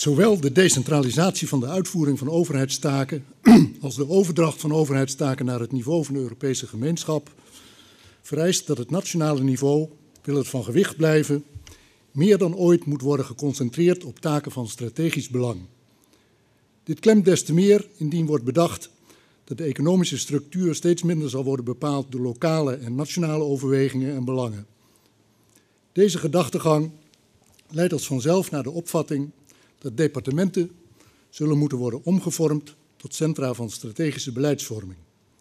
Zowel de decentralisatie van de uitvoering van overheidstaken als de overdracht van overheidstaken naar het niveau van de Europese gemeenschap vereist dat het nationale niveau, wil het van gewicht blijven, meer dan ooit moet worden geconcentreerd op taken van strategisch belang. Dit klemt des te meer indien wordt bedacht dat de economische structuur steeds minder zal worden bepaald door lokale en nationale overwegingen en belangen. Deze gedachtegang leidt als vanzelf naar de opvatting dat departementen zullen moeten worden omgevormd tot centra van strategische beleidsvorming.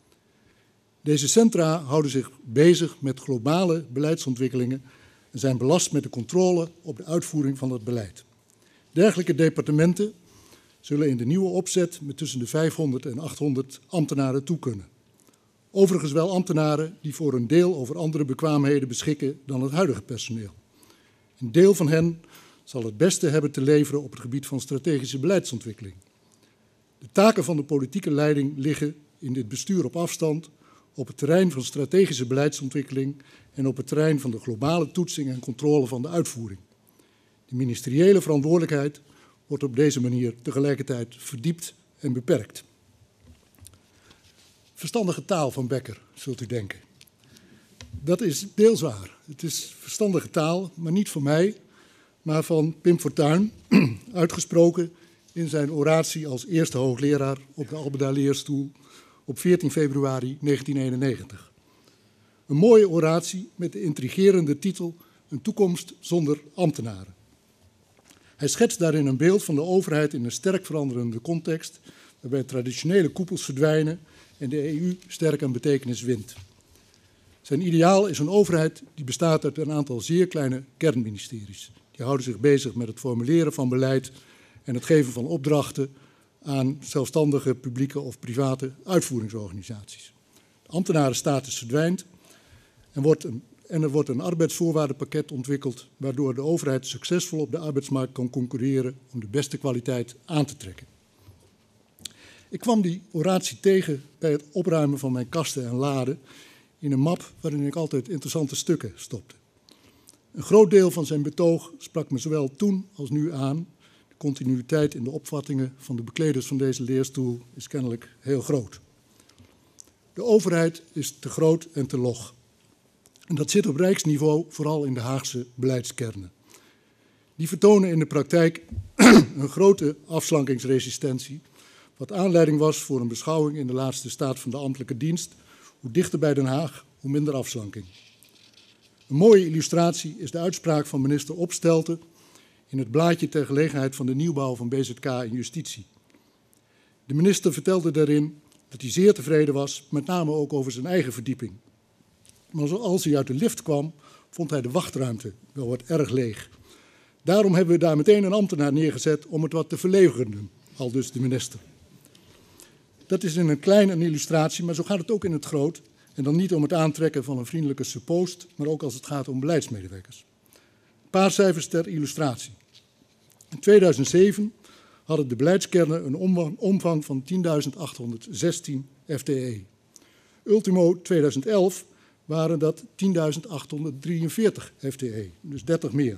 Deze centra houden zich bezig met globale beleidsontwikkelingen en zijn belast met de controle op de uitvoering van het beleid. Dergelijke departementen zullen in de nieuwe opzet met tussen de 500 en 800 ambtenaren toe kunnen. Overigens wel ambtenaren die voor een deel over andere bekwaamheden beschikken dan het huidige personeel. Een deel van hen zal het beste hebben te leveren op het gebied van strategische beleidsontwikkeling. De taken van de politieke leiding liggen in dit bestuur op afstand, op het terrein van strategische beleidsontwikkeling en op het terrein van de globale toetsing en controle van de uitvoering. De ministeriële verantwoordelijkheid wordt op deze manier tegelijkertijd verdiept en beperkt. Verstandige taal van Bekker, zult u denken. Dat is deels waar. Het is verstandige taal, maar niet van mij, maar van Pim Fortuyn, uitgesproken in zijn oratie als eerste hoogleraar op de Alberda Leerstoel op 14 februari 1991. Een mooie oratie met de intrigerende titel Een toekomst zonder ambtenaren. Hij schetst daarin een beeld van de overheid in een sterk veranderende context, waarbij traditionele koepels verdwijnen en de EU sterk aan betekenis wint. Zijn ideaal is een overheid die bestaat uit een aantal zeer kleine kernministeries. Die houden zich bezig met het formuleren van beleid en het geven van opdrachten aan zelfstandige publieke of private uitvoeringsorganisaties. De ambtenarenstatus verdwijnt en er wordt een arbeidsvoorwaardenpakket ontwikkeld waardoor de overheid succesvol op de arbeidsmarkt kan concurreren om de beste kwaliteit aan te trekken. Ik kwam die oratie tegen bij het opruimen van mijn kasten en laden in een map waarin ik altijd interessante stukken stopte. Een groot deel van zijn betoog sprak me zowel toen als nu aan. De continuïteit in de opvattingen van de bekleders van deze leerstoel is kennelijk heel groot. De overheid is te groot en te log. En dat zit op rijksniveau vooral in de Haagse beleidskernen. Die vertonen in de praktijk een grote afslankingsresistentie, wat aanleiding was voor een beschouwing in de laatste staat van de ambtelijke dienst. Hoe dichter bij Den Haag, hoe minder afslanking. Een mooie illustratie is de uitspraak van minister Opstelten in het blaadje ter gelegenheid van de nieuwbouw van BZK in Justitie. De minister vertelde daarin dat hij zeer tevreden was, met name ook over zijn eigen verdieping. Maar zoals hij uit de lift kwam, vond hij de wachtruimte wel wat erg leeg. Daarom hebben we daar meteen een ambtenaar neergezet om het wat te verlevendigen, aldus de minister. Dat is in een klein een illustratie, maar zo gaat het ook in het groot. En dan niet om het aantrekken van een vriendelijke suppost, maar ook als het gaat om beleidsmedewerkers. Een paar cijfers ter illustratie. In 2007 hadden de beleidskernen een omvang van 10.816 FTE. Ultimo 2011 waren dat 10.843 FTE, dus 30 meer.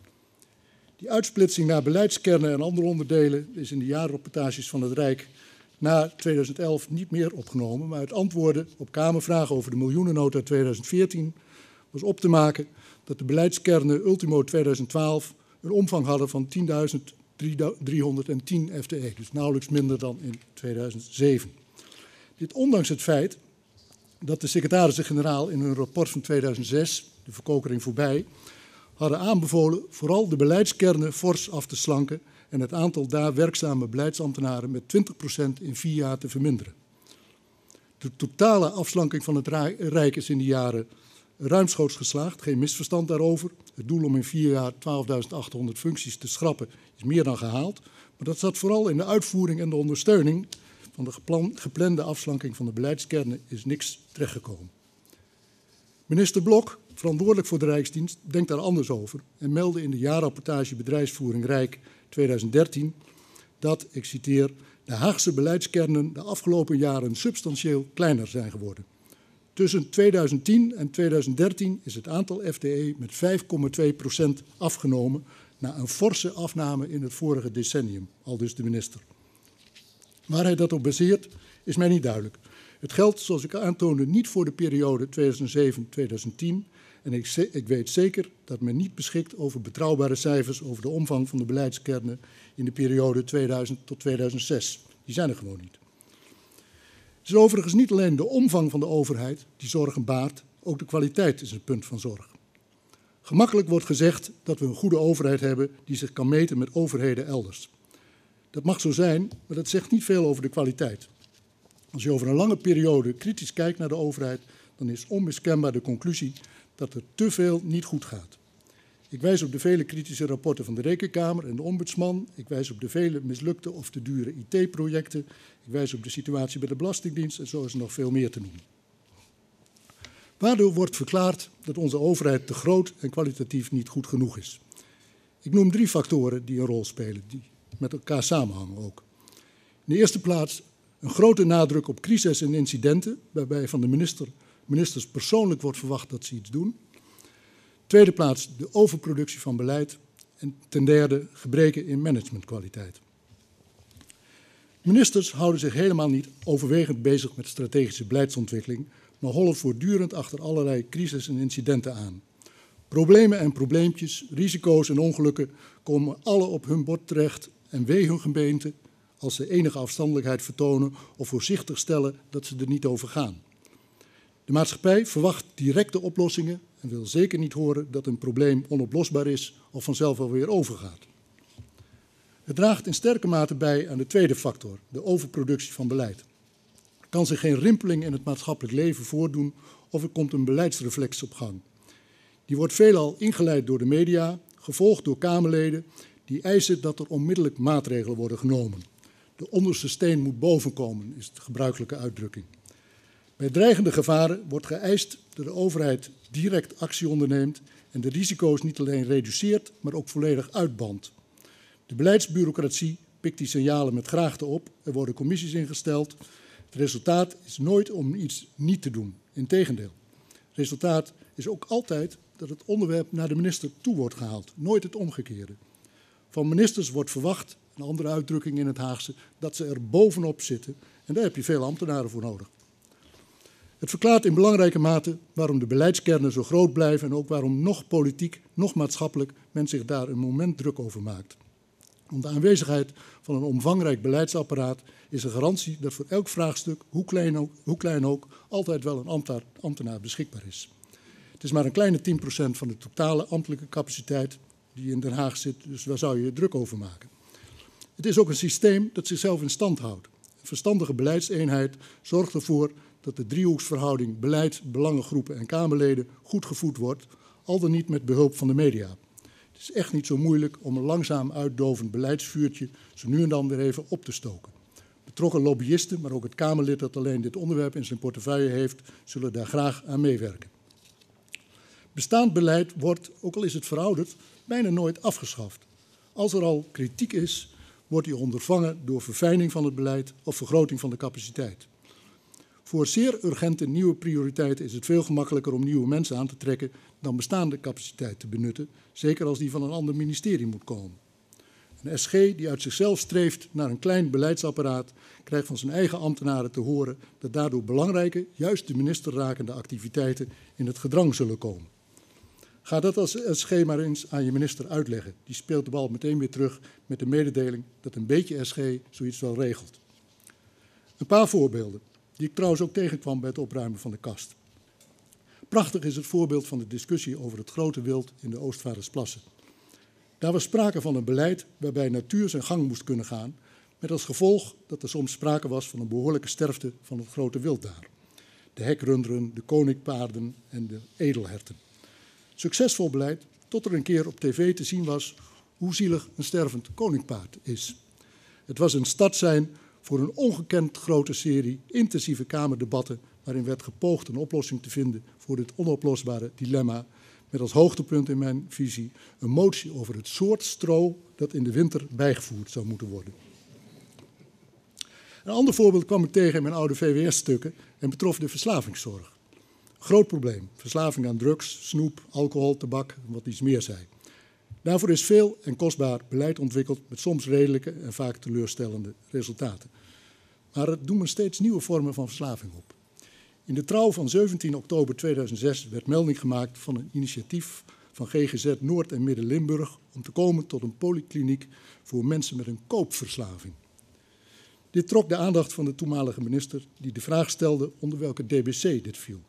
Die uitsplitsing naar beleidskernen en andere onderdelen is in de jaarrapportages van het Rijk na 2011 niet meer opgenomen, maar uit antwoorden op Kamervragen over de miljoenennota 2014 was op te maken dat de beleidskernen ultimo 2012 een omvang hadden van 10.310 FTE, dus nauwelijks minder dan in 2007. Dit ondanks het feit dat de secretarissen-generaal in hun rapport van 2006, de verkokering voorbij, hadden aanbevolen vooral de beleidskernen fors af te slanken en het aantal daar werkzame beleidsambtenaren met 20% in 4 jaar te verminderen. De totale afslanking van het Rijk is in die jaren ruimschoots geslaagd, geen misverstand daarover. Het doel om in 4 jaar 12.800 functies te schrappen is meer dan gehaald. Maar dat zat vooral in de uitvoering en de ondersteuning van de geplande afslanking van de beleidskernen is niks terechtgekomen. Minister Blok, verantwoordelijk voor de Rijksdienst, denkt daar anders over en meldde in de jaarrapportage Bedrijfsvoering Rijk 2013 dat, ik citeer, de Haagse beleidskernen de afgelopen jaren substantieel kleiner zijn geworden. Tussen 2010 en 2013 is het aantal FTE met 5,2% afgenomen na een forse afname in het vorige decennium, aldus de minister. Waar hij dat op baseert, is mij niet duidelijk. Het geldt, zoals ik aantoonde, niet voor de periode 2007-2010 en ik weet zeker dat men niet beschikt over betrouwbare cijfers over de omvang van de beleidskernen in de periode 2000 tot 2006. Die zijn er gewoon niet. Het is overigens niet alleen de omvang van de overheid die zorgen baart, ook de kwaliteit is een punt van zorg. Gemakkelijk wordt gezegd dat we een goede overheid hebben die zich kan meten met overheden elders. Dat mag zo zijn, maar dat zegt niet veel over de kwaliteit. Als je over een lange periode kritisch kijkt naar de overheid, dan is onmiskenbaar de conclusie dat er te veel niet goed gaat. Ik wijs op de vele kritische rapporten van de Rekenkamer en de Ombudsman. Ik wijs op de vele mislukte of te dure IT-projecten. Ik wijs op de situatie bij de Belastingdienst en zo is er nog veel meer te noemen. Waardoor wordt verklaard dat onze overheid te groot en kwalitatief niet goed genoeg is. Ik noem 3 factoren die een rol spelen, die met elkaar samenhangen ook. In de eerste plaats een grote nadruk op crises en incidenten, waarbij van de ministers persoonlijk wordt verwacht dat ze iets doen. Tweede plaats de overproductie van beleid. En ten derde gebreken in managementkwaliteit. Ministers houden zich helemaal niet overwegend bezig met strategische beleidsontwikkeling, maar hollen voortdurend achter allerlei crises en incidenten aan. Problemen en probleempjes, risico's en ongelukken komen alle op hun bord terecht en wee hun gemeente als ze enige afstandelijkheid vertonen of voorzichtig stellen dat ze er niet over gaan. De maatschappij verwacht directe oplossingen en wil zeker niet horen dat een probleem onoplosbaar is of vanzelf alweer overgaat. Het draagt in sterke mate bij aan de tweede factor, de overproductie van beleid. Er kan zich geen rimpeling in het maatschappelijk leven voordoen of er komt een beleidsreflex op gang. Die wordt veelal ingeleid door de media, gevolgd door Kamerleden die eisen dat er onmiddellijk maatregelen worden genomen. De onderste steen moet boven komen, is de gebruikelijke uitdrukking. Bij dreigende gevaren wordt geëist dat de overheid direct actie onderneemt en de risico's niet alleen reduceert, maar ook volledig uitbandt. De beleidsbureaucratie pikt die signalen met graagte op, er worden commissies ingesteld. Het resultaat is nooit om iets niet te doen, integendeel. Het resultaat is ook altijd dat het onderwerp naar de minister toe wordt gehaald, nooit het omgekeerde. Van ministers wordt verwacht, een andere uitdrukking in het Haagse, dat ze er bovenop zitten en daar heb je veel ambtenaren voor nodig. Het verklaart in belangrijke mate waarom de beleidskernen zo groot blijven en ook waarom nog politiek, nog maatschappelijk men zich daar een moment druk over maakt. Om de aanwezigheid van een omvangrijk beleidsapparaat is een garantie dat voor elk vraagstuk, hoe klein ook, altijd wel een ambtenaar beschikbaar is. Het is maar een kleine 10% van de totale ambtelijke capaciteit die in Den Haag zit, dus waar zou je je druk over maken? Het is ook een systeem dat zichzelf in stand houdt. Een verstandige beleidseenheid zorgt ervoor dat de driehoeksverhouding beleid, belangengroepen en Kamerleden goed gevoed wordt, al dan niet met behulp van de media. Het is echt niet zo moeilijk om een langzaam uitdovend beleidsvuurtje zo nu en dan weer even op te stoken. Betrokken lobbyisten, maar ook het Kamerlid dat alleen dit onderwerp in zijn portefeuille heeft, zullen daar graag aan meewerken. Bestaand beleid wordt, ook al is het verouderd, bijna nooit afgeschaft. Als er al kritiek is, wordt die ondervangen door verfijning van het beleid of vergroting van de capaciteit. Voor zeer urgente nieuwe prioriteiten is het veel gemakkelijker om nieuwe mensen aan te trekken dan bestaande capaciteit te benutten, zeker als die van een ander ministerie moet komen. Een SG die uit zichzelf streeft naar een klein beleidsapparaat krijgt van zijn eigen ambtenaren te horen dat daardoor belangrijke, juist de minister rakende activiteiten in het gedrang zullen komen. Ga dat als SG maar eens aan je minister uitleggen. Die speelt de bal meteen weer terug met de mededeling dat een beetje SG zoiets wel regelt. Een paar voorbeelden, die ik trouwens ook tegenkwam bij het opruimen van de kast. Prachtig is het voorbeeld van de discussie over het grote wild in de Oostvaardersplassen. Daar was sprake van een beleid waarbij natuur zijn gang moest kunnen gaan, met als gevolg dat er soms sprake was van een behoorlijke sterfte van het grote wild daar. De hekrunderen, de koninkpaarden en de edelherten. Succesvol beleid, tot er een keer op tv te zien was hoe zielig een stervend koninkpaard is. Het was een startsein voor een ongekend grote serie intensieve kamerdebatten waarin werd gepoogd een oplossing te vinden voor dit onoplosbare dilemma, met als hoogtepunt in mijn visie een motie over het soort stro dat in de winter bijgevoerd zou moeten worden. Een ander voorbeeld kwam ik tegen in mijn oude VWS-stukken en betrof de verslavingszorg. Groot probleem, verslaving aan drugs, snoep, alcohol, tabak en wat iets meer zei. Daarvoor is veel en kostbaar beleid ontwikkeld met soms redelijke en vaak teleurstellende resultaten. Maar het doen me steeds nieuwe vormen van verslaving op. In de Trouw van 17 oktober 2006 werd melding gemaakt van een initiatief van GGZ Noord- en Midden-Limburg om te komen tot een polykliniek voor mensen met een koopverslaving. Dit trok de aandacht van de toenmalige minister die de vraag stelde onder welke DBC dit viel.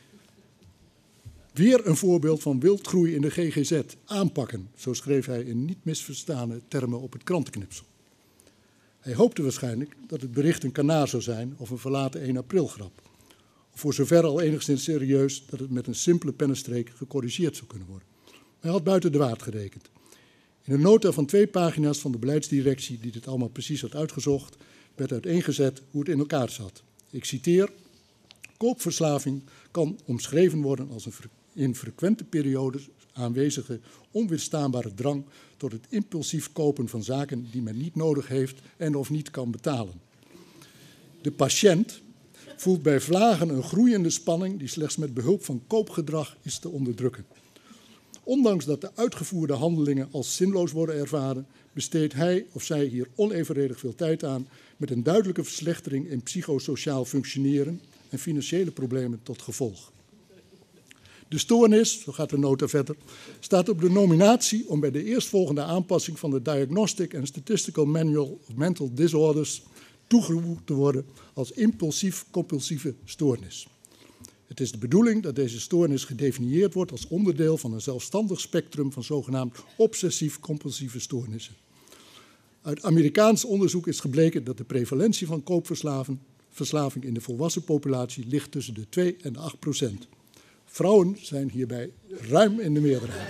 Weer een voorbeeld van wildgroei in de GGZ. Aanpakken, zo schreef hij in niet misverstane termen op het krantenknipsel. Hij hoopte waarschijnlijk dat het bericht een kanaar zou zijn of een verlaten 1 april grap. Of voor zover al enigszins serieus dat het met een simpele pennenstreek gecorrigeerd zou kunnen worden. Hij had buiten de waard gerekend. In een nota van 2 pagina's van de beleidsdirectie die dit allemaal precies had uitgezocht, werd uiteengezet hoe het in elkaar zat. Ik citeer: koopverslaving kan omschreven worden als een in frequente periodes aanwezige onweerstaanbare drang tot het impulsief kopen van zaken die men niet nodig heeft en of niet kan betalen. De patiënt voelt bij vlagen een groeiende spanning die slechts met behulp van koopgedrag is te onderdrukken. Ondanks dat de uitgevoerde handelingen als zinloos worden ervaren, besteedt hij of zij hier onevenredig veel tijd aan met een duidelijke verslechtering in psychosociaal functioneren en financiële problemen tot gevolg. De stoornis, zo gaat de nota verder, staat op de nominatie om bij de eerstvolgende aanpassing van de Diagnostic and Statistical Manual of Mental Disorders toegevoegd te worden als impulsief-compulsieve stoornis. Het is de bedoeling dat deze stoornis gedefinieerd wordt als onderdeel van een zelfstandig spectrum van zogenaamd obsessief-compulsieve stoornissen. Uit Amerikaans onderzoek is gebleken dat de prevalentie van koopverslaving in de volwassen populatie ligt tussen de 2 en 8%. Vrouwen zijn hierbij ruim in de meerderheid.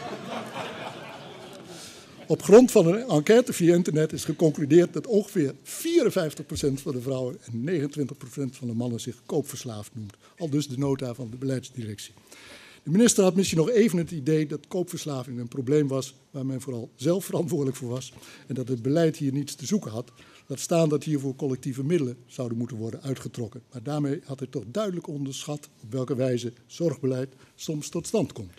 Op grond van een enquête via internet is geconcludeerd dat ongeveer 54% van de vrouwen en 29% van de mannen zich koopverslaafd noemt. Aldus de nota van de beleidsdirectie. De minister had misschien nog even het idee dat koopverslaving een probleem was waar men vooral zelf verantwoordelijk voor was en dat het beleid hier niets te zoeken had. Laat staan dat hiervoor collectieve middelen zouden moeten worden uitgetrokken. Maar daarmee had hij toch duidelijk onderschat op welke wijze zorgbeleid soms tot stand komt.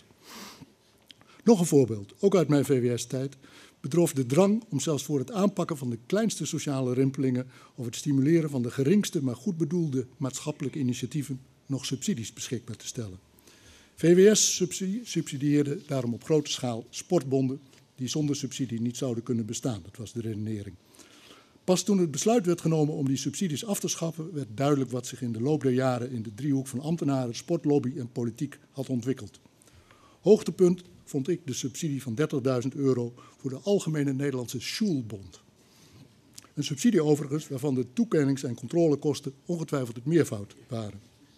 Nog een voorbeeld, ook uit mijn VWS-tijd, betrof de drang om zelfs voor het aanpakken van de kleinste sociale rimpelingen of het stimuleren van de geringste maar goed bedoelde maatschappelijke initiatieven nog subsidies beschikbaar te stellen. VWS subsidieerde daarom op grote schaal sportbonden die zonder subsidie niet zouden kunnen bestaan. Dat was de redenering. Pas toen het besluit werd genomen om die subsidies af te schaffen, werd duidelijk wat zich in de loop der jaren in de driehoek van ambtenaren, sportlobby en politiek had ontwikkeld. Hoogtepunt vond ik de subsidie van €30.000 voor de Algemene Nederlandse Schulbond. Een subsidie overigens waarvan de toekennings- en controlekosten ongetwijfeld het meervoud waren.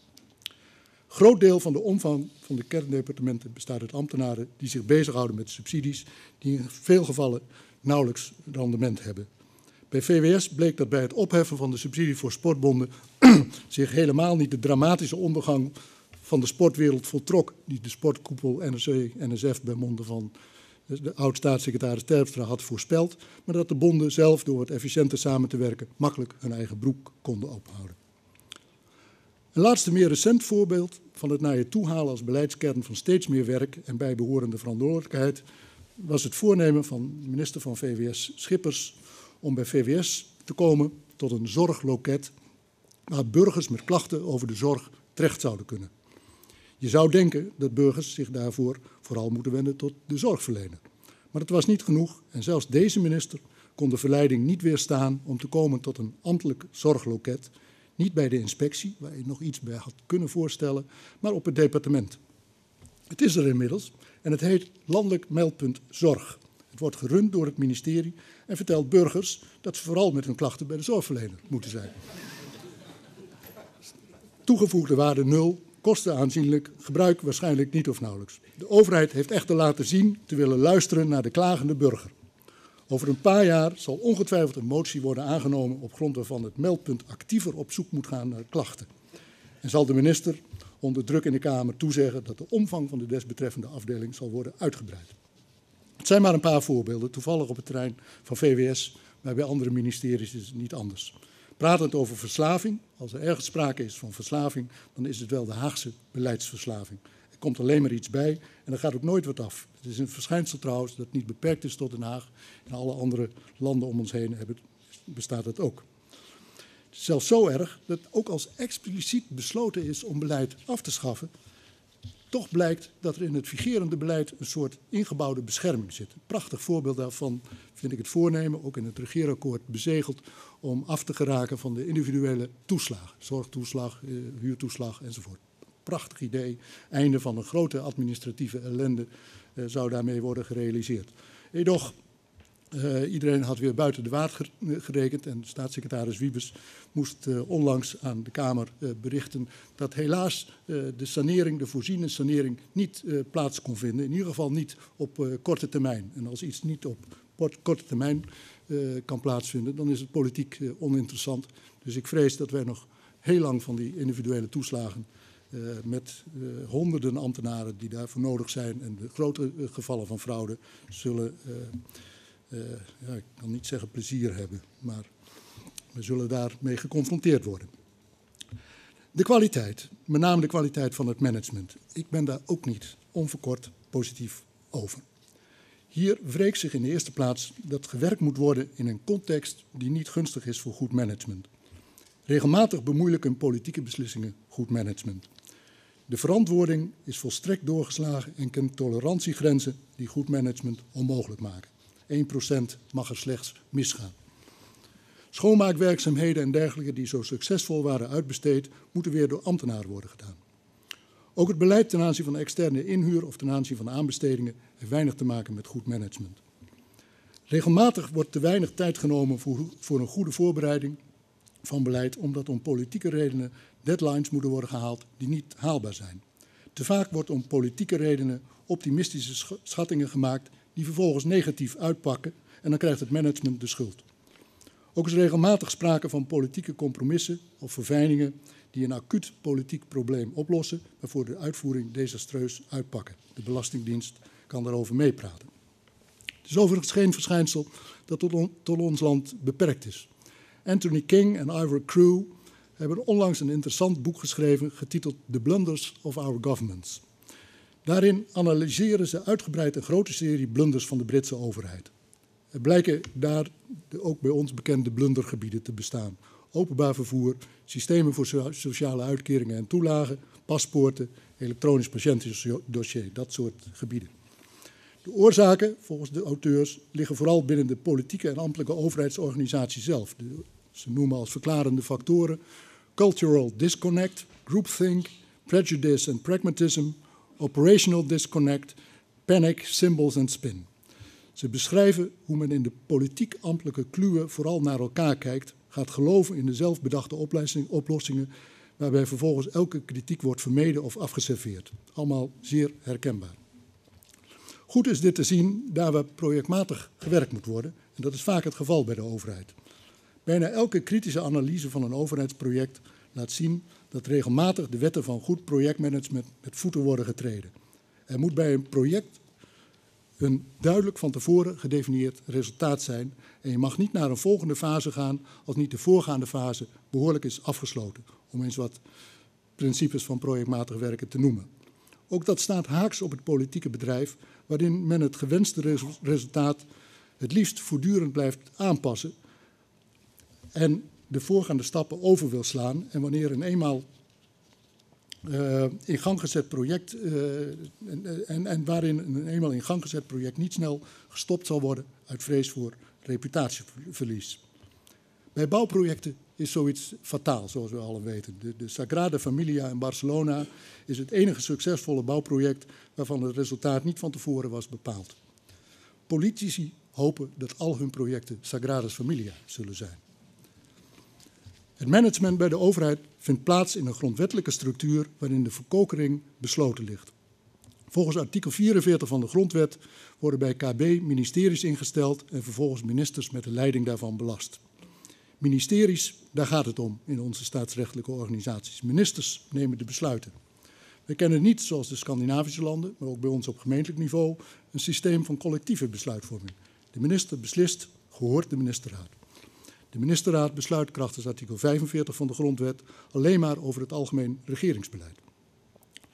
Groot deel van de omvang van de kerndepartementen bestaat uit ambtenaren die zich bezighouden met subsidies die in veel gevallen nauwelijks rendement hebben. Bij VWS bleek dat bij het opheffen van de subsidie voor sportbonden zich helemaal niet de dramatische ondergang van de sportwereld voltrok die de sportkoepel NRC-NSF bij monden van de oud-staatssecretaris Terpstra had voorspeld, maar dat de bonden zelf door wat efficiënter samen te werken makkelijk hun eigen broek konden ophouden. Een laatste meer recent voorbeeld van het naar je toe halen als beleidskern van steeds meer werk en bijbehorende verantwoordelijkheid was het voornemen van de minister van VWS Schippers om bij VWS te komen tot een zorgloket waar burgers met klachten over de zorg terecht zouden kunnen. Je zou denken dat burgers zich daarvoor vooral moeten wenden tot de zorgverlener. Maar het was niet genoeg en zelfs deze minister kon de verleiding niet weerstaan om te komen tot een ambtelijk zorgloket. Niet bij de inspectie, waar je nog iets bij had kunnen voorstellen, maar op het departement. Het is er inmiddels en het heet Landelijk Meldpunt Zorg. Het wordt gerund door het ministerie en vertelt burgers dat ze vooral met hun klachten bij de zorgverlener moeten zijn. Toegevoegde waarde 0, kosten aanzienlijk, gebruik waarschijnlijk niet of nauwelijks. De overheid heeft echter laten zien te willen luisteren naar de klagende burger. Over een paar jaar zal ongetwijfeld een motie worden aangenomen op grond waarvan het meldpunt actiever op zoek moet gaan naar klachten. En zal de minister onder druk in de Kamer toezeggen dat de omvang van de desbetreffende afdeling zal worden uitgebreid. Het zijn maar een paar voorbeelden, toevallig op het terrein van VWS, maar bij andere ministeries is het niet anders. Pratend over verslaving, als er ergens sprake is van verslaving, dan is het wel de Haagse beleidsverslaving. Er komt alleen maar iets bij en er gaat ook nooit wat af. Het is een verschijnsel trouwens dat niet beperkt is tot Den Haag. In alle andere landen om ons heen bestaat het ook. Het is zelfs zo erg dat ook als expliciet besloten is om beleid af te schaffen, toch blijkt dat er in het vigerende beleid een soort ingebouwde bescherming zit. Een prachtig voorbeeld daarvan vind ik het voornemen, ook in het regeerakkoord bezegeld, om af te geraken van de individuele toeslagen. Zorgtoeslag, huurtoeslag enzovoort. Prachtig idee. Einde van een grote administratieve ellende zou daarmee worden gerealiseerd. Edoch, iedereen had weer buiten de waard gerekend en staatssecretaris Wiebes moest onlangs aan de Kamer berichten dat helaas de voorziene sanering niet plaats kon vinden. In ieder geval niet op korte termijn. En als iets niet op korte termijn kan plaatsvinden, dan is het politiek oninteressant. Dus ik vrees dat wij nog heel lang van die individuele toeslagen met honderden ambtenaren die daarvoor nodig zijn en de grote gevallen van fraude zullen, ik kan niet zeggen plezier hebben, maar we zullen daarmee geconfronteerd worden. De kwaliteit, met name de kwaliteit van het management. Ik ben daar ook niet onverkort positief over. Hier wreekt zich in de eerste plaats dat gewerkt moet worden in een context die niet gunstig is voor goed management. Regelmatig bemoeilijken politieke beslissingen goed management. De verantwoording is volstrekt doorgeslagen en kent tolerantiegrenzen die goed management onmogelijk maken. 1% mag er slechts misgaan. Schoonmaakwerkzaamheden en dergelijke die zo succesvol waren uitbesteed, moeten weer door ambtenaren worden gedaan. Ook het beleid ten aanzien van externe inhuur of ten aanzien van aanbestedingen heeft weinig te maken met goed management. Regelmatig wordt te weinig tijd genomen voor een goede voorbereiding van beleid, omdat om politieke redenen deadlines moeten worden gehaald die niet haalbaar zijn. Te vaak wordt om politieke redenen optimistische schattingen gemaakt die vervolgens negatief uitpakken en dan krijgt het management de schuld. Ook is regelmatig sprake van politieke compromissen of verfijningen die een acuut politiek probleem oplossen, maar voor de uitvoering desastreus uitpakken. De Belastingdienst kan daarover meepraten. Het is overigens geen verschijnsel dat tot ons land beperkt is. Anthony King en Ivor Crew hebben onlangs een interessant boek geschreven getiteld The Blunders of Our Governments. Daarin analyseren ze uitgebreid een grote serie blunders van de Britse overheid. Er blijken daar de ook bij ons bekende blundergebieden te bestaan. Openbaar vervoer, systemen voor sociale uitkeringen en toelagen, paspoorten, elektronisch patiëntendossier, dat soort gebieden. De oorzaken, volgens de auteurs, liggen vooral binnen de politieke en ambtelijke overheidsorganisatie zelf. Ze noemen als verklarende factoren cultural disconnect, groupthink, prejudice and pragmatism, operational disconnect, panic, symbols en spin. Ze beschrijven hoe men in de politiek-ambtelijke kluwen vooral naar elkaar kijkt, gaat geloven in de zelfbedachte oplossingen, waarbij vervolgens elke kritiek wordt vermeden of afgeserveerd. Allemaal zeer herkenbaar. Goed is dit te zien daar waar projectmatig gewerkt moet worden, en dat is vaak het geval bij de overheid. Bijna elke kritische analyse van een overheidsproject laat zien dat regelmatig de wetten van goed projectmanagement met voeten worden getreden. Er moet bij een project een duidelijk van tevoren gedefinieerd resultaat zijn en je mag niet naar een volgende fase gaan als niet de voorgaande fase behoorlijk is afgesloten, om eens wat principes van projectmatig werken te noemen. Ook dat staat haaks op het politieke bedrijf, waarin men het gewenste resultaat het liefst voortdurend blijft aanpassen en de voorgaande stappen over wil slaan. En wanneer een eenmaal in gang gezet project en waarin een eenmaal in gang gezet project niet snel gestopt zal worden uit vrees voor reputatieverlies. Bij bouwprojecten is zoiets fataal, zoals we allen weten. De Sagrada Familia in Barcelona is het enige succesvolle bouwproject waarvan het resultaat niet van tevoren was bepaald. Politici hopen dat al hun projecten Sagrada Familia zullen zijn. Het management bij de overheid vindt plaats in een grondwettelijke structuur waarin de verkokering besloten ligt. Volgens artikel 44 van de Grondwet worden bij KB ministeries ingesteld en vervolgens ministers met de leiding daarvan belast. Ministeries, daar gaat het om in onze staatsrechtelijke organisaties. Ministers nemen de besluiten. We kennen niet, zoals de Scandinavische landen, maar ook bij ons op gemeentelijk niveau, een systeem van collectieve besluitvorming. De minister beslist, gehoord de ministerraad. De ministerraad besluit krachtens artikel 45 van de Grondwet alleen maar over het algemeen regeringsbeleid.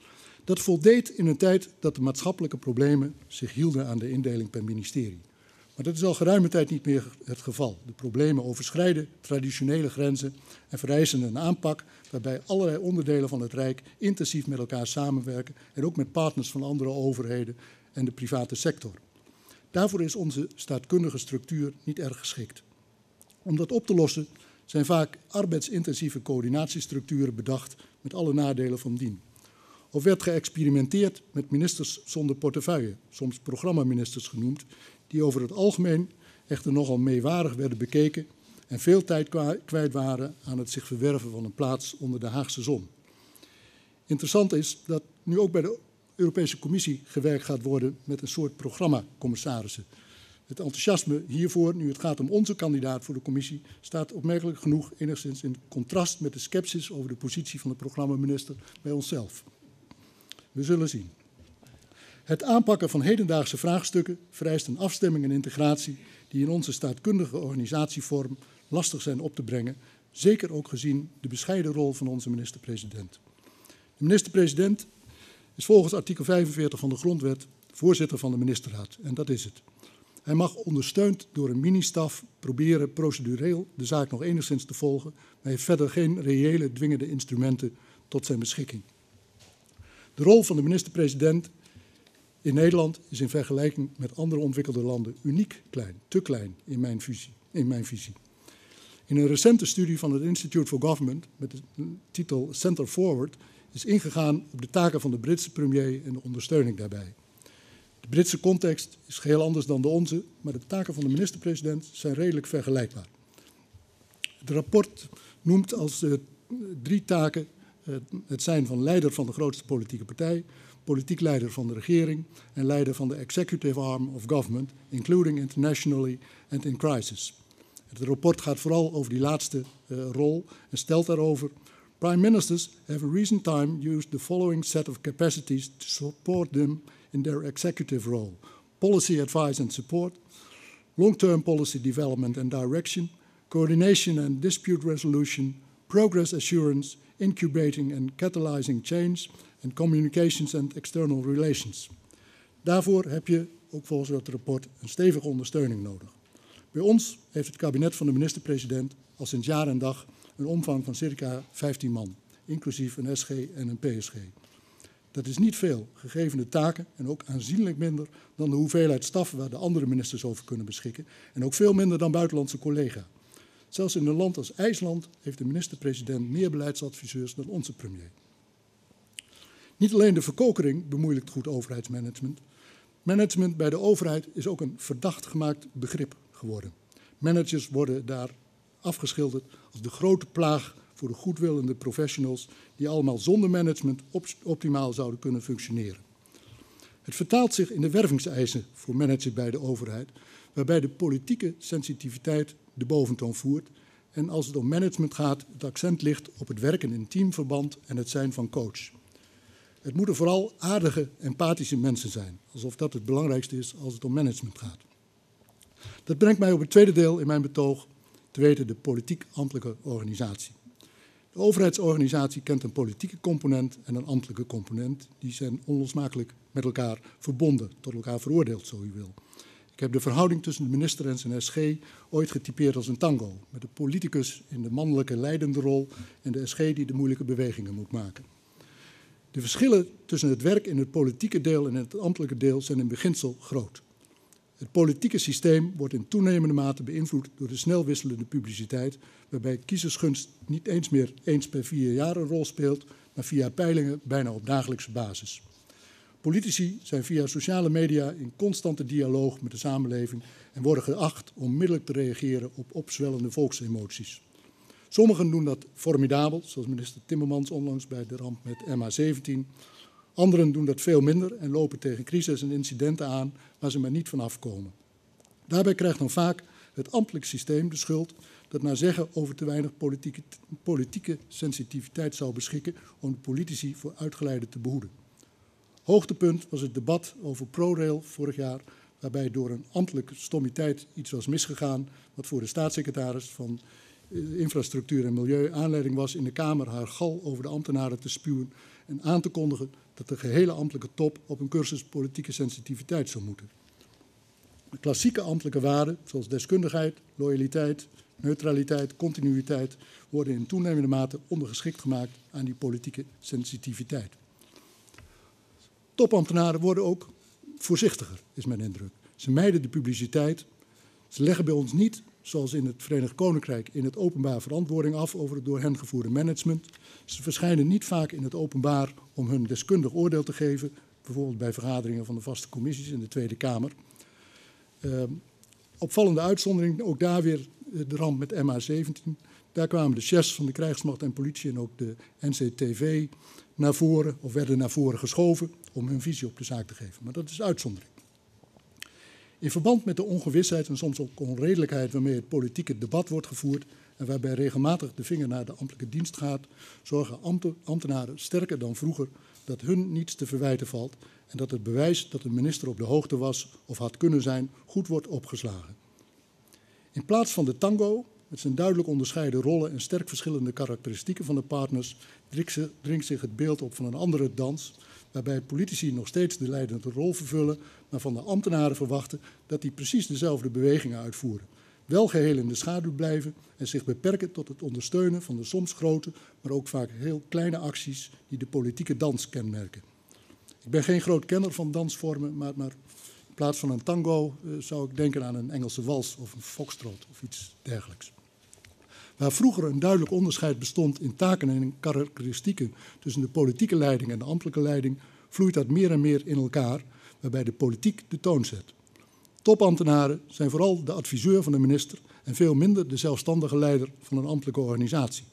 Dat voldeed in een tijd dat de maatschappelijke problemen zich hielden aan de indeling per ministerie. Maar dat is al geruime tijd niet meer het geval. De problemen overschrijden traditionele grenzen en vereisen een aanpak waarbij allerlei onderdelen van het Rijk intensief met elkaar samenwerken en ook met partners van andere overheden en de private sector. Daarvoor is onze staatkundige structuur niet erg geschikt. Om dat op te lossen zijn vaak arbeidsintensieve coördinatiestructuren bedacht met alle nadelen van dien. Of werd geëxperimenteerd met ministers zonder portefeuille, soms programmaministers genoemd, die over het algemeen echter nogal meewarig werden bekeken en veel tijd kwijt waren aan het zich verwerven van een plaats onder de Haagse zon. Interessant is dat nu ook bij de Europese Commissie gewerkt gaat worden met een soort programmacommissarissen. Het enthousiasme hiervoor, nu het gaat om onze kandidaat voor de commissie, staat opmerkelijk genoeg enigszins in contrast met de scepsis over de positie van de programmaminister bij onszelf. We zullen zien. Het aanpakken van hedendaagse vraagstukken vereist een afstemming en integratie die in onze staatkundige organisatievorm lastig zijn op te brengen, zeker ook gezien de bescheiden rol van onze minister-president. De minister-president is volgens artikel 45 van de Grondwet voorzitter van de ministerraad en dat is het. Hij mag ondersteund door een ministaf proberen procedureel de zaak nog enigszins te volgen, maar heeft verder geen reële dwingende instrumenten tot zijn beschikking. De rol van de minister-president in Nederland is in vergelijking met andere ontwikkelde landen uniek klein, te klein in mijn visie. In een recente studie van het Institute for Government met de titel Center Forward is ingegaan op de taken van de Britse premier en de ondersteuning daarbij. De Britse context is geheel anders dan de onze, maar de taken van de minister-president zijn redelijk vergelijkbaar. Het rapport noemt als 3 taken het zijn van leider van de grootste politieke partij, politiek leider van de regering en leider van de executive arm of government, including internationally and in crisis. Het rapport gaat vooral over die laatste rol en stelt daarover: Prime ministers have in recent time used the following set of capacities to support them in their executive role: policy advice and support, long-term policy development and direction, coordination and dispute resolution, progress assurance, incubating and catalyzing change en communications and external relations. Daarvoor heb je, ook volgens het rapport, een stevige ondersteuning nodig. Bij ons heeft het kabinet van de minister-president al sinds jaar en dag een omvang van circa 15 man, inclusief een SG en een PSG. Dat is niet veel, gegeven de taken en ook aanzienlijk minder dan de hoeveelheid staf waar de andere ministers over kunnen beschikken en ook veel minder dan buitenlandse collega. Zelfs in een land als IJsland heeft de minister-president meer beleidsadviseurs dan onze premier. Niet alleen de verkokering bemoeilijkt goed overheidsmanagement. Management bij de overheid is ook een verdacht gemaakt begrip geworden. Managers worden daar afgeschilderd als de grote plaag voor de goedwillende professionals die allemaal zonder management optimaal zouden kunnen functioneren. Het vertaalt zich in de wervingseisen voor managers bij de overheid, waarbij de politieke sensitiviteit de boventoon voert en als het om management gaat het accent ligt op het werken in teamverband en het zijn van coach. Het moeten vooral aardige, empathische mensen zijn, alsof dat het belangrijkste is als het om management gaat. Dat brengt mij op het tweede deel in mijn betoog, te weten de politiek-ambtelijke organisatie. De overheidsorganisatie kent een politieke component en een ambtelijke component. Die zijn onlosmakelijk met elkaar verbonden, tot elkaar veroordeeld, zo u wil. Ik heb de verhouding tussen de minister en zijn SG ooit getypeerd als een tango, met de politicus in de mannelijke leidende rol en de SG die de moeilijke bewegingen moet maken. De verschillen tussen het werk in het politieke deel en het ambtelijke deel zijn in beginsel groot. Het politieke systeem wordt in toenemende mate beïnvloed door de snel wisselende publiciteit, waarbij kiezersgunst niet eens meer eens per 4 jaar een rol speelt, maar via peilingen bijna op dagelijkse basis. Politici zijn via sociale media in constante dialoog met de samenleving en worden geacht onmiddellijk te reageren op opzwellende volksemoties. Sommigen doen dat formidabel, zoals minister Timmermans onlangs bij de ramp met MH17. Anderen doen dat veel minder en lopen tegen crises en incidenten aan waar ze maar niet van afkomen. Daarbij krijgt dan vaak het ambtelijk systeem de schuld dat naar zeggen over te weinig politieke sensitiviteit zou beschikken om de politici voor uitgeleide te behoeden. Hoogtepunt was het debat over ProRail vorig jaar, waarbij door een ambtelijke stommiteit iets was misgegaan, wat voor de staatssecretaris van Infrastructuur en Milieu aanleiding was in de Kamer haar gal over de ambtenaren te spuwen en aan te kondigen dat de gehele ambtelijke top op een cursus politieke sensitiviteit zou moeten. De klassieke ambtelijke waarden, zoals deskundigheid, loyaliteit, neutraliteit, continuïteit, worden in toenemende mate ondergeschikt gemaakt aan die politieke sensitiviteit. Topambtenaren worden ook voorzichtiger, is mijn indruk. Ze mijden de publiciteit. Ze leggen bij ons niet, zoals in het Verenigd Koninkrijk, in het openbaar verantwoording af over het door hen gevoerde management. Ze verschijnen niet vaak in het openbaar om hun deskundig oordeel te geven, bijvoorbeeld bij vergaderingen van de vaste commissies in de Tweede Kamer. Opvallende uitzondering, ook daar weer de ramp met MH17. Daar kwamen de chefs van de krijgsmacht en politie en ook de NCTV naar voren, of werden naar voren geschoven om hun visie op de zaak te geven. Maar dat is uitzondering. In verband met de ongewisheid en soms ook onredelijkheid waarmee het politieke debat wordt gevoerd en waarbij regelmatig de vinger naar de ambtelijke dienst gaat, zorgen ambtenaren sterker dan vroeger dat hun niets te verwijten valt en dat het bewijs dat een minister op de hoogte was of had kunnen zijn goed wordt opgeslagen. In plaats van de tango, met zijn duidelijk onderscheiden rollen en sterk verschillende karakteristieken van de partners, dringt zich het beeld op van een andere dans, waarbij politici nog steeds de leidende rol vervullen, maar van de ambtenaren verwachten dat die precies dezelfde bewegingen uitvoeren. Wel geheel in de schaduw blijven en zich beperken tot het ondersteunen van de soms grote, maar ook vaak heel kleine acties die de politieke dans kenmerken. Ik ben geen groot kenner van dansvormen, maar in plaats van een tango zou ik denken aan een Engelse wals of een foxtrot of iets dergelijks. Waar vroeger een duidelijk onderscheid bestond in taken en karakteristieken tussen de politieke leiding en de ambtelijke leiding, vloeit dat meer en meer in elkaar, waarbij de politiek de toon zet. Topambtenaren zijn vooral de adviseur van de minister en veel minder de zelfstandige leider van een ambtelijke organisatie.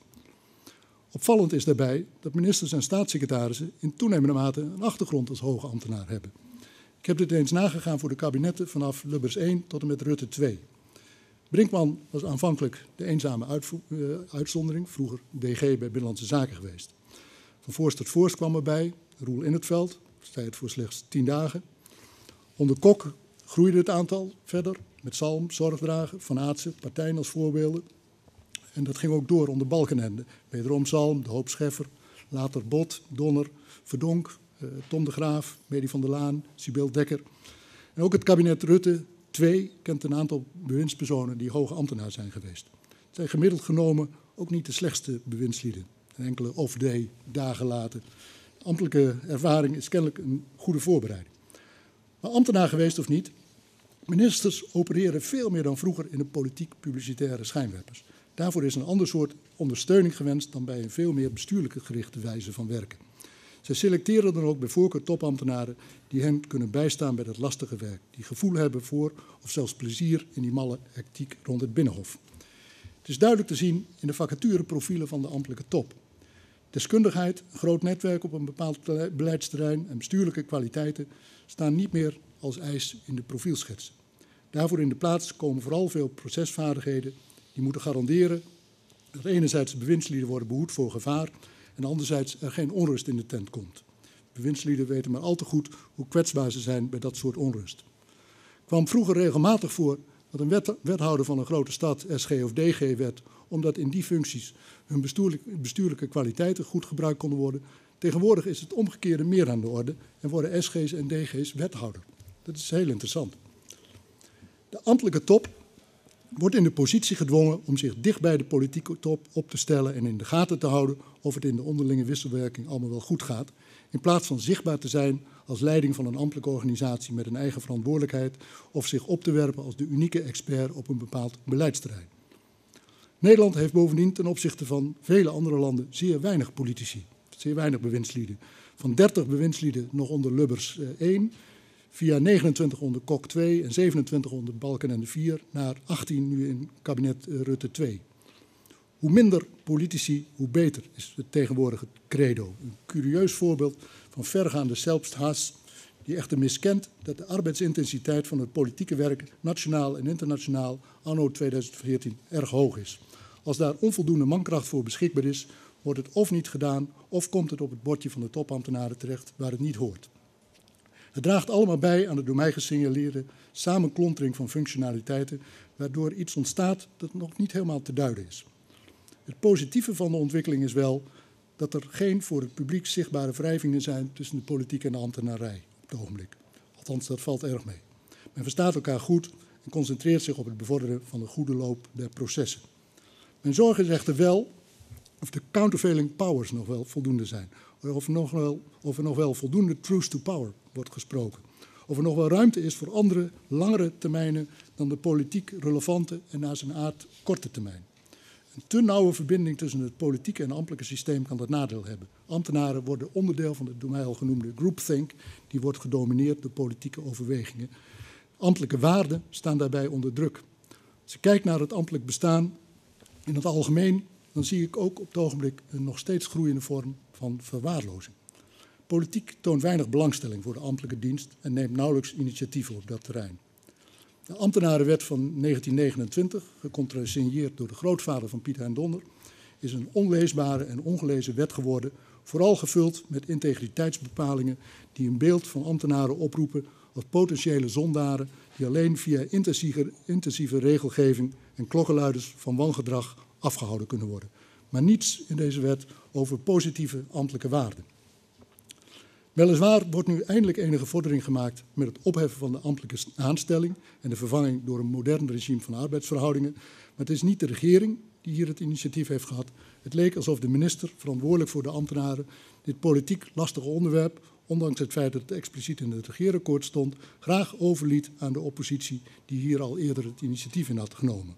Opvallend is daarbij dat ministers en staatssecretarissen in toenemende mate een achtergrond als hoge ambtenaar hebben. Ik heb dit eens nagegaan voor de kabinetten vanaf Lubbers 1 tot en met Rutte 2. Brinkman was aanvankelijk de eenzame uitzondering, vroeger DG bij Binnenlandse Zaken geweest. Van Voorst tot Voorst kwam erbij, Roel in het veld, zei het voor slechts 10 dagen. Onder Kok groeide het aantal verder, met Zalm, Zorgdrager, Van Aartsen, partijen als voorbeelden. En dat ging ook door onder Balkenende. Wederom Zalm, De Hoop Scheffer, later Bot, Donner, Verdonk, Tom de Graaf, Medi van der Laan, Sibyl Dekker. En ook het kabinet Rutte 2 kent een aantal bewindspersonen die hoge ambtenaar zijn geweest. Het zijn gemiddeld genomen ook niet de slechtste bewindslieden. En enkele off-day dagen later. Ambtelijke ervaring is kennelijk een goede voorbereiding. Maar ambtenaar geweest of niet, ministers opereren veel meer dan vroeger in de politiek-publicitaire schijnwerpers. Daarvoor is een ander soort ondersteuning gewenst dan bij een veel meer bestuurlijke gerichte wijze van werken. Zij selecteren dan ook bij voorkeur topambtenaren die hen kunnen bijstaan bij dat lastige werk. Die gevoel hebben voor of zelfs plezier in die malle hectiek rond het Binnenhof. Het is duidelijk te zien in de vacatureprofielen van de ambtelijke top. Deskundigheid, een groot netwerk op een bepaald beleidsterrein en bestuurlijke kwaliteiten staan niet meer als eis in de profielschetsen. Daarvoor in de plaats komen vooral veel procesvaardigheden die moeten garanderen dat enerzijds bewindslieden worden behoed voor gevaar en anderzijds er geen onrust in de tent komt. Bewindslieden weten maar al te goed hoe kwetsbaar ze zijn bij dat soort onrust. Het kwam vroeger regelmatig voor dat een wethouder van een grote stad SG of DG werd, omdat in die functies hun bestuurlijke kwaliteiten goed gebruikt konden worden. Tegenwoordig is het omgekeerde meer aan de orde en worden SG's en DG's wethouder. Dat is heel interessant. De ambtelijke top wordt in de positie gedwongen om zich dicht bij de politieke top op te stellen en in de gaten te houden of het in de onderlinge wisselwerking allemaal wel goed gaat, in plaats van zichtbaar te zijn als leiding van een ambtelijke organisatie met een eigen verantwoordelijkheid of zich op te werpen als de unieke expert op een bepaald beleidsterrein. Nederland heeft bovendien ten opzichte van vele andere landen zeer weinig politici, zeer weinig bewindslieden. Van 30 bewindslieden nog onder Lubbers 1, via 29 onder Kok 2 en 27 onder Balkenende 4 naar 18 nu in kabinet Rutte 2. Hoe minder politici, hoe beter is het tegenwoordige credo. Een curieus voorbeeld van vergaande Selbsthass, die echter miskent dat de arbeidsintensiteit van het politieke werk nationaal en internationaal anno 2014 erg hoog is. Als daar onvoldoende mankracht voor beschikbaar is, wordt het of niet gedaan of komt het op het bordje van de topambtenaren terecht waar het niet hoort. Het draagt allemaal bij aan de door mij gesignaleerde samenklontering van functionaliteiten, waardoor iets ontstaat dat nog niet helemaal te duiden is. Het positieve van de ontwikkeling is wel dat er geen voor het publiek zichtbare wrijvingen zijn tussen de politiek en de ambtenarij op het ogenblik. Althans, dat valt erg mee. Men verstaat elkaar goed en concentreert zich op het bevorderen van de goede loop der processen. Mijn zorg is echter wel of de countervailing powers nog wel voldoende zijn. Of er nog wel voldoende truth to power wordt gesproken. Of er nog wel ruimte is voor andere, langere termijnen dan de politiek relevante en naar zijn aard korte termijn. Een te nauwe verbinding tussen het politieke en ambtelijke systeem kan dat nadeel hebben. Ambtenaren worden onderdeel van de door mij al genoemde groupthink, die wordt gedomineerd door politieke overwegingen. Ambtelijke waarden staan daarbij onder druk. Als ik kijk naar het ambtelijk bestaan in het algemeen, dan zie ik ook op het ogenblik een nog steeds groeiende vorm van verwaarlozing. Politiek toont weinig belangstelling voor de ambtelijke dienst en neemt nauwelijks initiatieven op dat terrein. De ambtenarenwet van 1929, gecontrasigneerd door de grootvader van Pieter en Donner, is een onleesbare en ongelezen wet geworden, vooral gevuld met integriteitsbepalingen die een beeld van ambtenaren oproepen als potentiële zondaren die alleen via intensieve regelgeving en klokkenluiders van wangedrag afgehouden kunnen worden. Maar niets in deze wet over positieve ambtelijke waarden. Weliswaar wordt nu eindelijk enige vordering gemaakt met het opheffen van de ambtelijke aanstelling en de vervanging door een modern regime van arbeidsverhoudingen. Maar het is niet de regering die hier het initiatief heeft gehad. Het leek alsof de minister, verantwoordelijk voor de ambtenaren, dit politiek lastige onderwerp, ondanks het feit dat het expliciet in het regeerakkoord stond, graag overliet aan de oppositie die hier al eerder het initiatief in had genomen.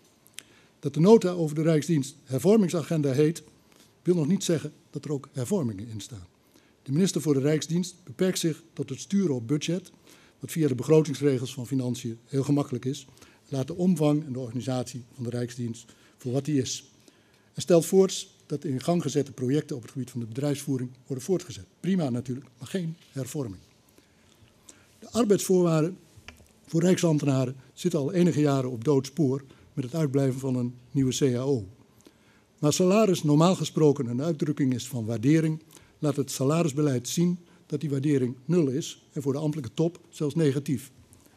Dat de nota over de Rijksdienst hervormingsagenda heet, wil nog niet zeggen dat er ook hervormingen in staan. De minister voor de Rijksdienst beperkt zich tot het sturen op budget, wat via de begrotingsregels van Financiën heel gemakkelijk is, laat de omvang en de organisatie van de Rijksdienst voor wat die is. En stelt voorts dat de in gang gezette projecten op het gebied van de bedrijfsvoering worden voortgezet. Prima natuurlijk, maar geen hervorming. De arbeidsvoorwaarden voor Rijksambtenaren zitten al enige jaren op dood spoor met het uitblijven van een nieuwe CAO. Maar salaris normaal gesproken een uitdrukking is van waardering, laat het salarisbeleid zien dat die waardering nul is en voor de ambtelijke top zelfs negatief.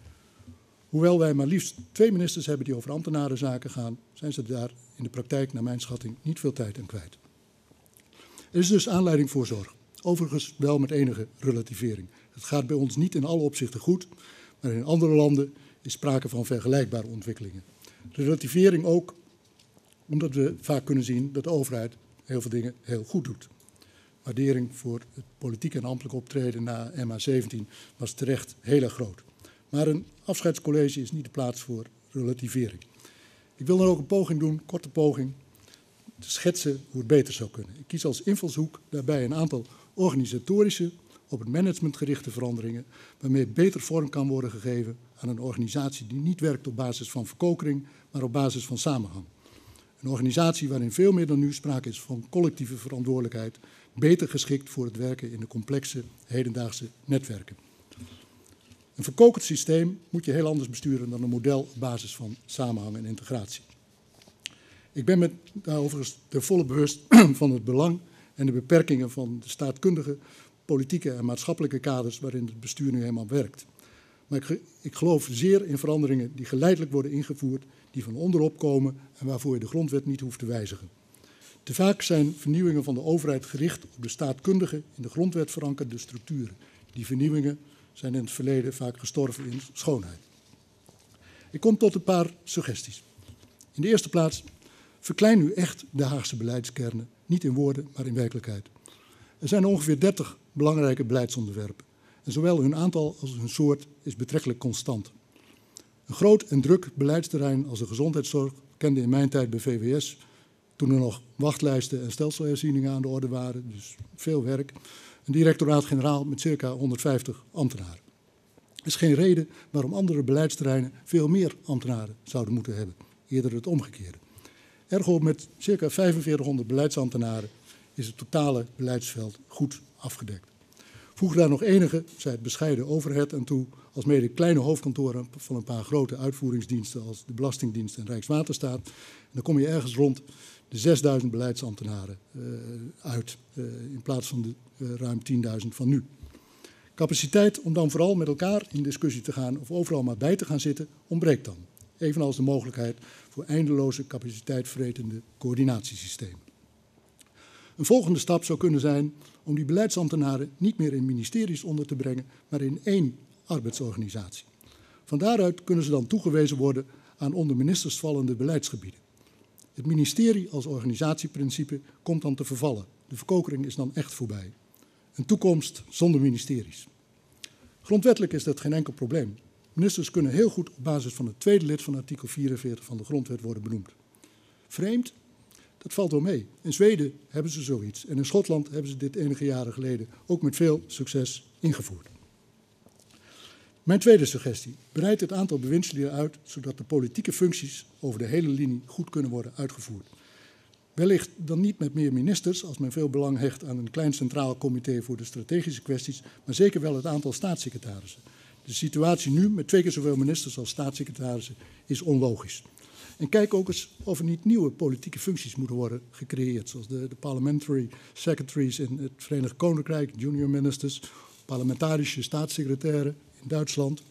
Hoewel wij maar liefst 2 ministers hebben die over ambtenarenzaken gaan, zijn ze daar in de praktijk naar mijn schatting niet veel tijd aan kwijt. Er is dus aanleiding voor zorg. Overigens wel met enige relativering. Het gaat bij ons niet in alle opzichten goed, maar in andere landen is sprake van vergelijkbare ontwikkelingen. Relativering ook omdat we vaak kunnen zien dat de overheid heel veel dingen heel goed doet. Waardering voor het politieke en ambtelijk optreden na MH17 was terecht heel erg groot. Maar een afscheidscollege is niet de plaats voor relativering. Ik wil dan ook een poging doen, korte poging, te schetsen hoe het beter zou kunnen. Ik kies als invalshoek daarbij een aantal organisatorische, op het management gerichte veranderingen, waarmee beter vorm kan worden gegeven aan een organisatie die niet werkt op basis van verkokering, maar op basis van samenhang. Een organisatie waarin veel meer dan nu sprake is van collectieve verantwoordelijkheid, beter geschikt voor het werken in de complexe hedendaagse netwerken. Een verkokerd systeem moet je heel anders besturen dan een model op basis van samenhang en integratie. Ik ben me daar overigens ten volle bewust van het belang en de beperkingen van de staatkundige, politieke en maatschappelijke kaders waarin het bestuur nu helemaal werkt. Maar ik geloof zeer in veranderingen die geleidelijk worden ingevoerd, die van onderop komen en waarvoor je de grondwet niet hoeft te wijzigen. Te vaak zijn vernieuwingen van de overheid gericht op de staatkundige, in de grondwet verankerde structuren. Die vernieuwingen zijn in het verleden vaak gestorven in schoonheid. Ik kom tot een paar suggesties. In de eerste plaats, verklein nu echt de Haagse beleidskernen, niet in woorden, maar in werkelijkheid. Er zijn ongeveer 30 belangrijke beleidsonderwerpen. En zowel hun aantal als hun soort is betrekkelijk constant. Een groot en druk beleidsterrein als de gezondheidszorg kende in mijn tijd bij VWS, toen er nog wachtlijsten en stelselherzieningen aan de orde waren, dus veel werk, een directoraat-generaal met circa 150 ambtenaren. Er is geen reden waarom andere beleidsterreinen veel meer ambtenaren zouden moeten hebben, eerder het omgekeerde. Ergo met circa 4500 beleidsambtenaren is het totale beleidsveld goed afgedekt. Voeg daar nog enige, zij het bescheiden overhead aan toe, als mede kleine hoofdkantoren van een paar grote uitvoeringsdiensten als de Belastingdienst en Rijkswaterstaat. En dan kom je ergens rond de 6000 beleidsambtenaren uit, in plaats van de ruim 10.000 van nu. Capaciteit om dan vooral met elkaar in discussie te gaan of overal maar bij te gaan zitten, ontbreekt dan. Evenals de mogelijkheid voor eindeloze capaciteitvretende coördinatiesystemen. Een volgende stap zou kunnen zijn om die beleidsambtenaren niet meer in ministeries onder te brengen, maar in één arbeidsorganisatie. Van daaruit kunnen ze dan toegewezen worden aan onder ministers vallende beleidsgebieden. Het ministerie als organisatieprincipe komt dan te vervallen. De verkokering is dan echt voorbij. Een toekomst zonder ministeries. Grondwettelijk is dat geen enkel probleem. Ministers kunnen heel goed op basis van het tweede lid van artikel 44 van de grondwet worden benoemd. Vreemd? Dat valt wel mee. In Zweden hebben ze zoiets en in Schotland hebben ze dit enige jaren geleden ook met veel succes ingevoerd. Mijn tweede suggestie. Breid het aantal bewindslieden uit zodat de politieke functies over de hele linie goed kunnen worden uitgevoerd. Wellicht dan niet met meer ministers, als men veel belang hecht aan een klein centraal comité voor de strategische kwesties, maar zeker wel het aantal staatssecretarissen. De situatie nu met 2 keer zoveel ministers als staatssecretarissen is onlogisch. En kijk ook eens of er niet nieuwe politieke functies moeten worden gecreëerd, zoals de parliamentary secretaries in het Verenigd Koninkrijk, junior ministers, parlementarische staatssecretairen in Duitsland.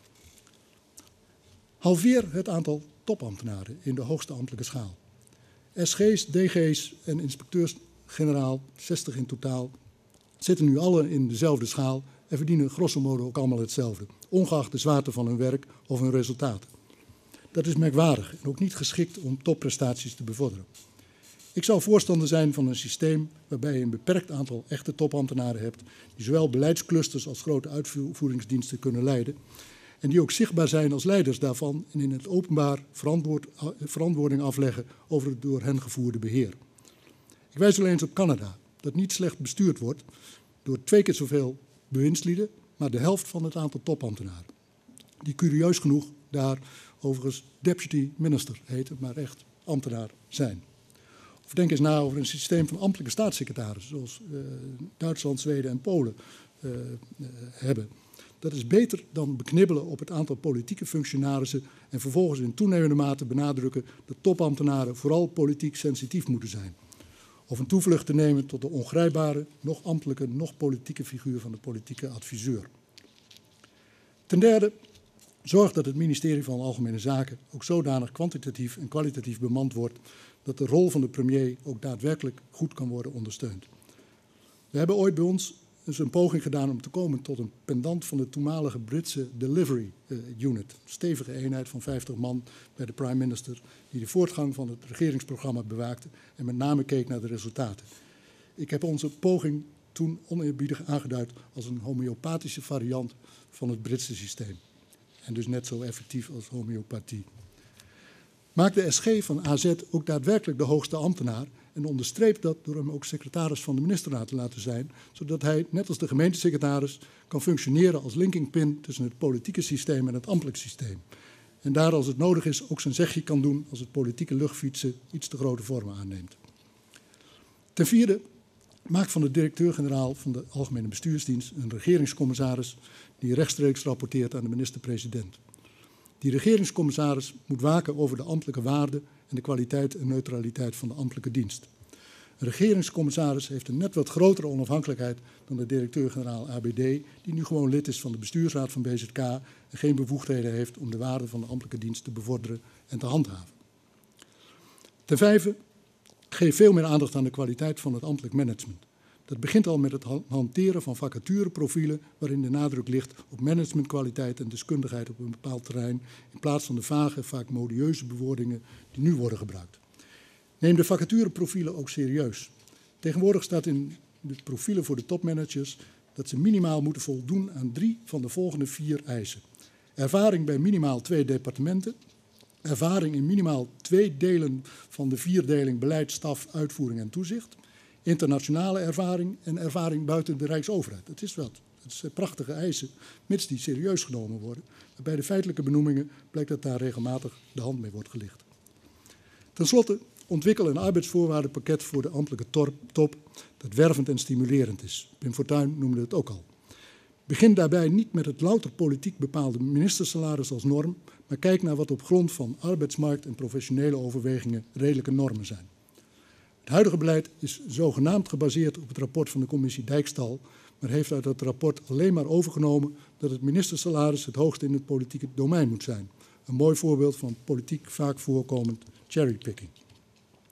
Halveer het aantal topambtenaren in de hoogste ambtelijke schaal. SG's, DG's en inspecteurs-generaal, 60 in totaal, zitten nu alle in dezelfde schaal en verdienen grosso modo ook allemaal hetzelfde, ongeacht de zwaarte van hun werk of hun resultaten. Dat is merkwaardig en ook niet geschikt om topprestaties te bevorderen. Ik zou voorstander zijn van een systeem waarbij je een beperkt aantal echte topambtenaren hebt, die zowel beleidsclusters als grote uitvoeringsdiensten kunnen leiden en die ook zichtbaar zijn als leiders daarvan en in het openbaar verantwoording afleggen over het door hen gevoerde beheer. Ik wijs wel eens op Canada, dat niet slecht bestuurd wordt door 2 keer zoveel bewindslieden, maar de helft van het aantal topambtenaren. Die curieus genoeg daar overigens deputy minister heten, maar echt ambtenaar zijn. Of denk eens na over een systeem van ambtelijke staatssecretarissen, zoals Duitsland, Zweden en Polen hebben. Dat is beter dan beknibbelen op het aantal politieke functionarissen en vervolgens in toenemende mate benadrukken dat topambtenaren vooral politiek sensitief moeten zijn. Of een toevlucht te nemen tot de ongrijpbare, nog ambtelijke, nog politieke figuur van de politieke adviseur. Ten derde, zorg dat het ministerie van Algemene Zaken ook zodanig kwantitatief en kwalitatief bemand wordt dat de rol van de premier ook daadwerkelijk goed kan worden ondersteund. We hebben ooit bij ons eens een poging gedaan om te komen tot een pendant van de toenmalige Britse Delivery Unit. Een stevige eenheid van 50 man bij de prime minister die de voortgang van het regeringsprogramma bewaakte en met name keek naar de resultaten. Ik heb onze poging toen oneerbiedig aangeduid als een homeopathische variant van het Britse systeem. En dus net zo effectief als homeopathie. Maak de SG van AZ ook daadwerkelijk de hoogste ambtenaar en onderstreep dat door hem ook secretaris van de ministerraad te laten zijn, zodat hij, net als de gemeentesecretaris, kan functioneren als linkingpin tussen het politieke systeem en het ambtelijk systeem. En daar, als het nodig is, ook zijn zegje kan doen als het politieke luchtfietsen iets te grote vormen aanneemt. Ten vierde, maak van de directeur-generaal van de Algemene Bestuursdienst een regeringscommissaris die rechtstreeks rapporteert aan de minister-president. Die regeringscommissaris moet waken over de ambtelijke waarde en de kwaliteit en neutraliteit van de ambtelijke dienst. Een regeringscommissaris heeft een net wat grotere onafhankelijkheid dan de directeur-generaal ABD, die nu gewoon lid is van de bestuursraad van BZK en geen bevoegdheden heeft om de waarde van de ambtelijke dienst te bevorderen en te handhaven. Ten vijfde, geef veel meer aandacht aan de kwaliteit van het ambtelijk management. Dat begint al met het hanteren van vacatureprofielen waarin de nadruk ligt op managementkwaliteit en deskundigheid op een bepaald terrein in plaats van de vage, vaak modieuze bewoordingen die nu worden gebruikt. Neem de vacatureprofielen ook serieus. Tegenwoordig staat in de profielen voor de topmanagers dat ze minimaal moeten voldoen aan 3 van de volgende 4 eisen. Ervaring bij minimaal 2 departementen, ervaring in minimaal 2 delen van de 4-deling beleid, staf, uitvoering en toezicht, internationale ervaring en ervaring buiten de Rijksoverheid. Dat is wat. Dat zijn prachtige eisen, mits die serieus genomen worden. Maar bij de feitelijke benoemingen blijkt dat daar regelmatig de hand mee wordt gelicht. Ten slotte, ontwikkel een arbeidsvoorwaardenpakket voor de ambtelijke top dat wervend en stimulerend is. Pim Fortuyn noemde het ook al. Begin daarbij niet met het louter politiek bepaalde ministersalaris als norm, maar kijk naar wat op grond van arbeidsmarkt en professionele overwegingen redelijke normen zijn. Het huidige beleid is zogenaamd gebaseerd op het rapport van de commissie Dijkstal, maar heeft uit dat rapport alleen maar overgenomen dat het ministersalaris het hoogste in het politieke domein moet zijn. Een mooi voorbeeld van politiek vaak voorkomend cherrypicking.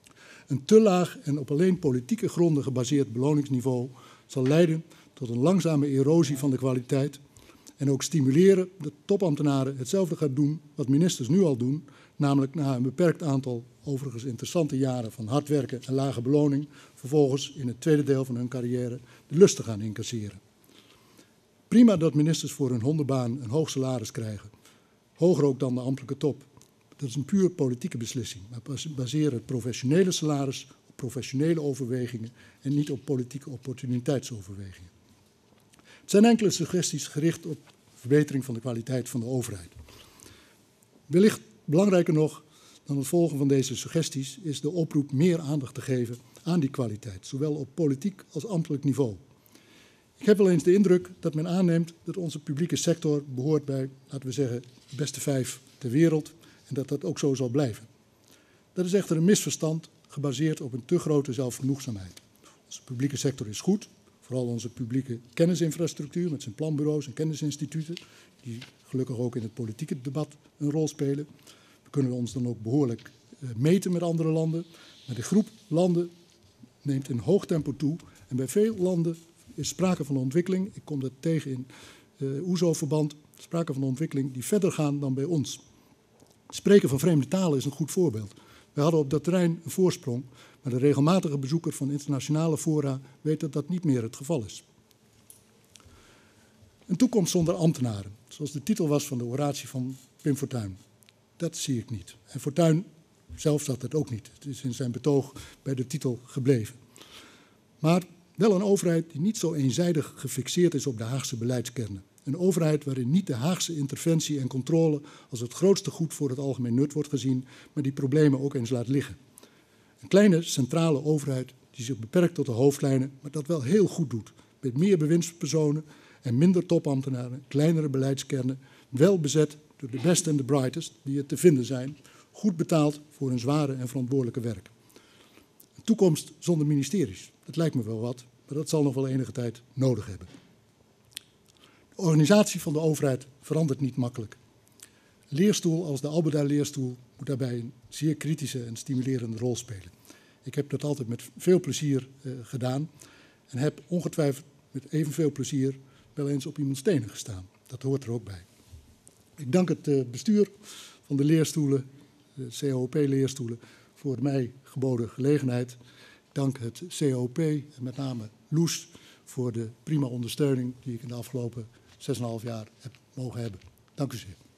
Een te laag en op alleen politieke gronden gebaseerd beloningsniveau zal leiden tot een langzame erosie van de kwaliteit en ook stimuleren dat topambtenaren hetzelfde gaan doen wat ministers nu al doen, namelijk na een beperkt aantal overigens interessante jaren van hard werken en lage beloning, vervolgens in het tweede deel van hun carrière de lust te gaan incasseren. Prima dat ministers voor hun hondenbaan een hoog salaris krijgen, hoger ook dan de ambtelijke top. Dat is een puur politieke beslissing, maar baseer het professionele salaris op professionele overwegingen en niet op politieke opportuniteitsoverwegingen. Het zijn enkele suggesties gericht op verbetering van de kwaliteit van de overheid. Wellicht belangrijker nog dan het volgen van deze suggesties is de oproep meer aandacht te geven aan die kwaliteit, zowel op politiek als ambtelijk niveau. Ik heb wel eens de indruk dat men aanneemt dat onze publieke sector behoort bij, laten we zeggen, de beste 5 ter wereld en dat dat ook zo zal blijven. Dat is echter een misverstand gebaseerd op een te grote zelfgenoegzaamheid. Onze publieke sector is goed, vooral onze publieke kennisinfrastructuur met zijn planbureaus en kennisinstituten, die gelukkig ook in het politieke debat een rol spelen. We kunnen ons dan ook behoorlijk meten met andere landen, maar de groep landen neemt in hoog tempo toe en bij veel landen is sprake van een ontwikkeling, ik kom dat tegen in OESO-verband, sprake van een ontwikkeling die verder gaan dan bij ons. Spreken van vreemde talen is een goed voorbeeld. We hadden op dat terrein een voorsprong, maar de regelmatige bezoeker van internationale fora weet dat dat niet meer het geval is. Een toekomst zonder ambtenaren, zoals de titel was van de oratie van Pim Fortuyn. Dat zie ik niet. En Fortuyn zelf zag dat ook niet. Het is in zijn betoog bij de titel gebleven. Maar wel een overheid die niet zo eenzijdig gefixeerd is op de Haagse beleidskernen. Een overheid waarin niet de Haagse interventie en controle als het grootste goed voor het algemeen nut wordt gezien, maar die problemen ook eens laat liggen. Een kleine centrale overheid die zich beperkt tot de hoofdlijnen, maar dat wel heel goed doet. Met meer bewindspersonen en minder topambtenaren, kleinere beleidskernen, wel bezet door de best en de brightest die er te vinden zijn, goed betaald voor hun zware en verantwoordelijke werk. Een toekomst zonder ministeries, dat lijkt me wel wat, maar dat zal nog wel enige tijd nodig hebben. De organisatie van de overheid verandert niet makkelijk. Een leerstoel als de Alberda-leerstoel moet daarbij een zeer kritische en stimulerende rol spelen. Ik heb dat altijd met veel plezier gedaan en heb ongetwijfeld met evenveel plezier wel eens op iemands tenen gestaan. Dat hoort er ook bij. Ik dank het bestuur van de leerstoelen, de CAOP-leerstoelen, voor de mij geboden gelegenheid. Ik dank het CAOP en met name Loes voor de prima ondersteuning die ik in de afgelopen 6,5 jaar heb mogen hebben. Dank u zeer.